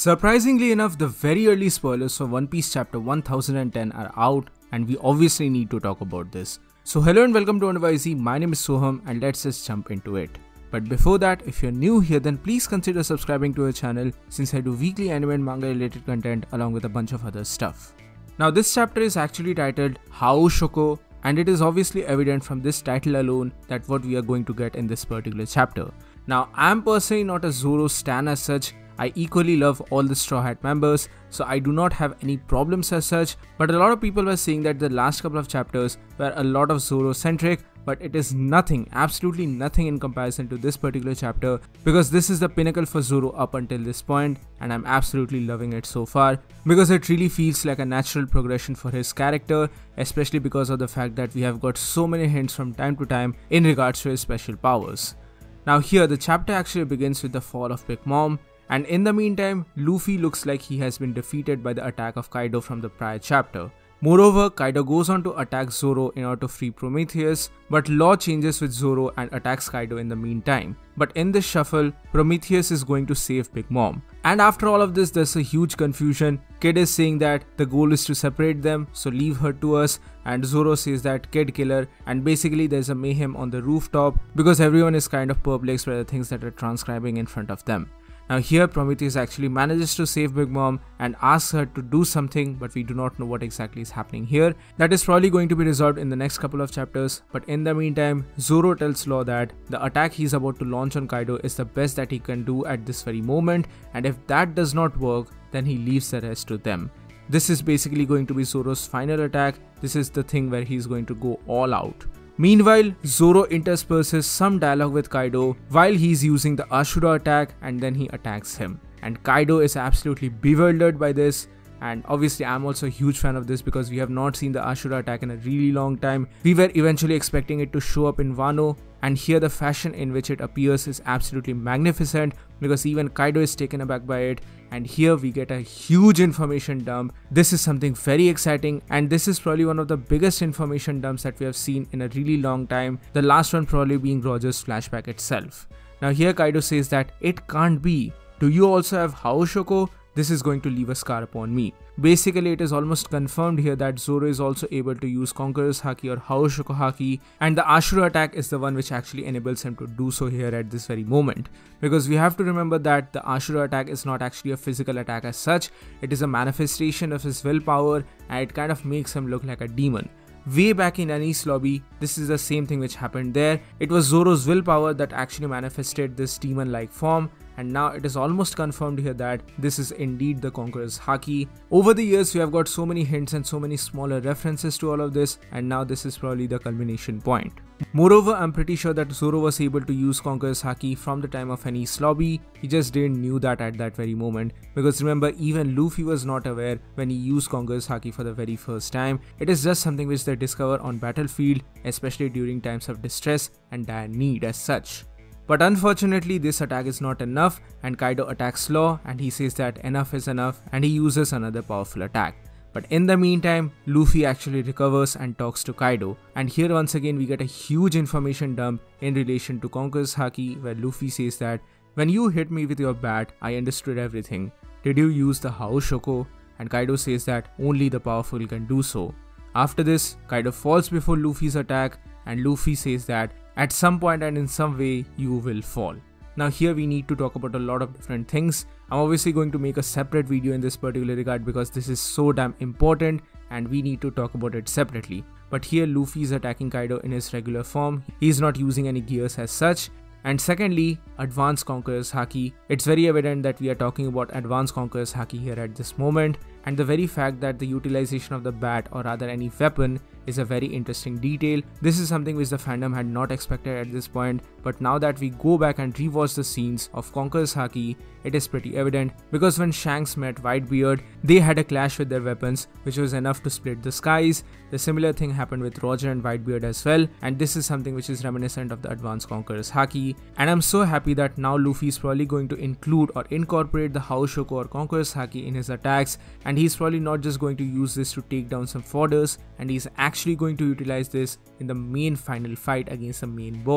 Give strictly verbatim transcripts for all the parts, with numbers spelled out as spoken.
Surprisingly enough, the very early spoilers for One Piece chapter one thousand ten are out, and we obviously need to talk about this. So hello and welcome to Undervisey, my name is Soham and let's just jump into it. But before that, if you're new here, then please consider subscribing to our channel since I do weekly anime and manga related content along with a bunch of other stuff. Now this chapter is actually titled Hao Shoko, and it is obviously evident from this title alone that what we are going to get in this particular chapter. Now I'm personally not a Zoro stan as such. I equally love all the Straw Hat members, so I do not have any problems as such, but a lot of people were saying that the last couple of chapters were a lot of Zoro centric, but it is nothing, absolutely nothing in comparison to this particular chapter, because this is the pinnacle for Zoro up until this point, and I'm absolutely loving it so far, because it really feels like a natural progression for his character, especially because of the fact that we have got so many hints from time to time in regards to his special powers. Now here, the chapter actually begins with the fall of Big Mom, and in the meantime, Luffy looks like he has been defeated by the attack of Kaido from the prior chapter. Moreover, Kaido goes on to attack Zoro in order to free Prometheus, but Law changes with Zoro and attacks Kaido in the meantime. But in this shuffle, Prometheus is going to save Big Mom. And after all of this, there's a huge confusion. Kid is saying that the goal is to separate them, so leave her to us, and Zoro says that Kid kill her, and basically there's a mayhem on the rooftop because everyone is kind of perplexed by the things that are transcribing in front of them. Now here Prometheus actually manages to save Big Mom and asks her to do something, but we do not know what exactly is happening here. That is probably going to be resolved in the next couple of chapters, but in the meantime, Zoro tells Law that the attack he's about to launch on Kaido is the best that he can do at this very moment, and if that does not work, then he leaves the rest to them. This is basically going to be Zoro's final attack. This is the thing where he's going to go all out. Meanwhile, Zoro intersperses some dialogue with Kaido while he's using the Ashura attack, and then he attacks him. And Kaido is absolutely bewildered by this, and obviously I'm also a huge fan of this because we have not seen the Ashura attack in a really long time. We were eventually expecting it to show up in Wano, and here the fashion in which it appears is absolutely magnificent because even Kaido is taken aback by it, and here we get a huge information dump. This is something very exciting, and this is probably one of the biggest information dumps that we have seen in a really long time, the last one probably being Roger's flashback itself. Now here Kaido says that it can't be. Do you also have Hao Shoko? This is going to leave a scar upon me. Basically, it is almost confirmed here that Zoro is also able to use Conqueror's Haki or Hao Shoko Haki, and the Ashura attack is the one which actually enables him to do so here at this very moment. Because we have to remember that the Ashura attack is not actually a physical attack as such, it is a manifestation of his willpower, and it kind of makes him look like a demon. Way back in Enies Lobby, this is the same thing which happened there. It was Zoro's willpower that actually manifested this demon-like form, and now it is almost confirmed here that this is indeed the Conqueror's Haki. Over the years, we have got so many hints and so many smaller references to all of this, and now this is probably the culmination point. Moreover, I'm pretty sure that Zoro was able to use Conqueror's Haki from the time of Enies Lobby. He just didn't knew that at that very moment, because remember, even Luffy was not aware when he used Conqueror's Haki for the very first time. It is just something which they discover on battlefield, especially during times of distress and dire need as such. But unfortunately, this attack is not enough, and Kaido attacks Law, and he says that enough is enough, and he uses another powerful attack. But in the meantime, Luffy actually recovers and talks to Kaido, and here once again we get a huge information dump in relation to Conqueror's Haki, where Luffy says that, when you hit me with your bat, I understood everything. Did you use the Hao Shoko? And Kaido says that only the powerful can do so. After this, Kaido falls before Luffy's attack, and Luffy says that at some point and in some way you will fall. Now here we need to talk about a lot of different things. I'm obviously going to make a separate video in this particular regard because this is so damn important and we need to talk about it separately. But here Luffy is attacking Kaido in his regular form. He is not using any gears as such. And secondly, Advanced Conqueror's Haki. It's very evident that we are talking about Advanced Conqueror's Haki here at this moment, and the very fact that the utilization of the bat, or rather any weapon, is a very interesting detail. This is something which the fandom had not expected at this point, but now that we go back and rewatch the scenes of Conqueror's Haki, it is pretty evident, because when Shanks met Whitebeard, they had a clash with their weapons, which was enough to split the skies. The similar thing happened with Roger and Whitebeard as well, and this is something which is reminiscent of the Advanced Conqueror's Haki, and I'm so happy that now Luffy is probably going to include or incorporate the Hao Shoko or Conqueror's Haki in his attacks, and he's probably not just going to use this to take down some fodders, and he's actually going to utilize this in the main final fight against the main boss,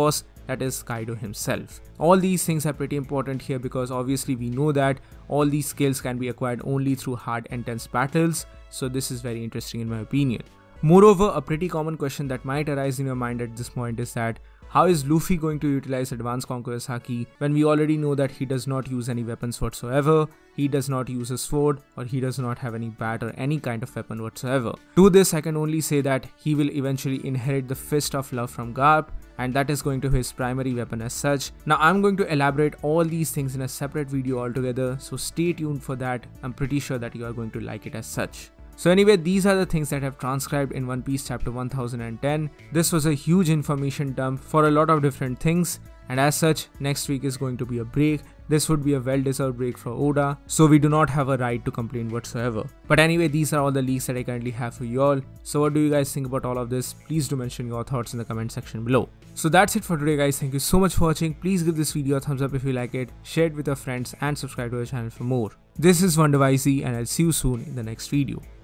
that is Kaido himself. All these things are pretty important here because obviously we know that all these skills can be acquired only through hard intense battles, so this is very interesting in my opinion. Moreover, a pretty common question that might arise in your mind at this point is that how is Luffy going to utilize Advanced Conqueror's Haki when we already know that he does not use any weapons whatsoever, he does not use a sword, or he does not have any bat or any kind of weapon whatsoever. To this I can only say that he will eventually inherit the Fist of Love from Garp, and that is going to be his primary weapon as such. Now I'm going to elaborate all these things in a separate video altogether, so stay tuned for that. I'm pretty sure that you are going to like it as such. So anyway, these are the things that I've transcribed in One Piece chapter one thousand ten. This was a huge information dump for a lot of different things, and as such, next week is going to be a break. This would be a well-deserved break for Oda, so we do not have a right to complain whatsoever. But anyway, these are all the leaks that I currently have for you all. So what do you guys think about all of this? Please do mention your thoughts in the comment section below. So that's it for today guys, thank you so much for watching. Please give this video a thumbs up if you like it, share it with your friends and subscribe to the channel for more. This is Wonder Y Z and I'll see you soon in the next video.